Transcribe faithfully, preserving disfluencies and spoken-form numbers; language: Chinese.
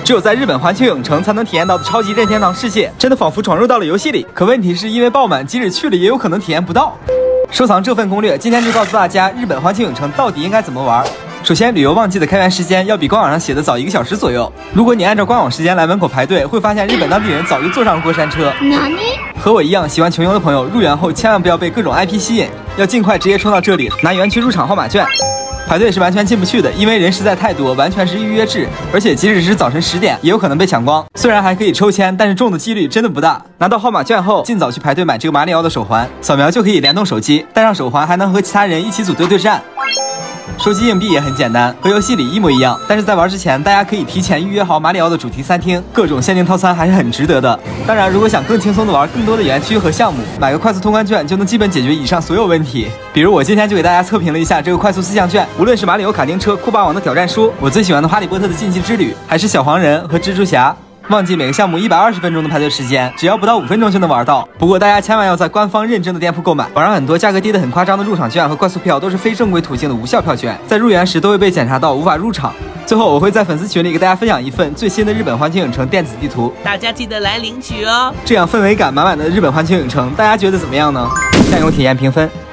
只有在日本环球影城才能体验到的超级任天堂世界，真的仿佛闯入到了游戏里。可问题是因为爆满，即使去了也有可能体验不到。收藏这份攻略，今天就告诉大家日本环球影城到底应该怎么玩。首先，旅游旺季的开园时间要比官网上写的早一个小时左右。如果你按照官网时间来门口排队，会发现日本当地人早就坐上了过山车。和我一样喜欢穷游的朋友，入园后千万不要被各种 I P 吸引，要尽快直接冲到这里拿园区入场号码券。排队是完全进不去的，因为人实在太多，完全是预约制，而且即使是早晨十点，也有可能被抢光。虽然还可以抽签，但是中的几率真的不大。拿到号码券后，尽早去排队买这个马里奥的手环，扫描就可以联动手机，戴上手环还能和其他人一起组队对战。收集硬币也很简单，和游戏里一模一样，但是在玩之前，大家可以提前预约好马里奥的主题餐厅，各种限定套餐还是很值得的。当然，如果想更轻松的玩更多的园区和项目，买个快速通关券就能基本解决以上所有问题。比如我今天就给大家测评了一下这个快速四项券，无论是马里奥卡丁车、酷霸王的挑战书，我最喜欢的哈利波特的禁忌之旅，还是小黄人和蜘蛛侠。忘记每个项目一百二十分钟的排队时间，只要不到五分钟就能玩到。不过大家千万要在官方认证的店铺购买，网上很多价格低的很夸张的入场券和快速票都是非正规途径的无效票券，在入园时都会被检查到，无法入场。最后我会在粉丝群里给大家分享一份最新的日本环球影城电子地图， 大家记得来领取哦。 这样氛围感满满的日本环球影城，大家觉得怎么样呢？酱油体验评分。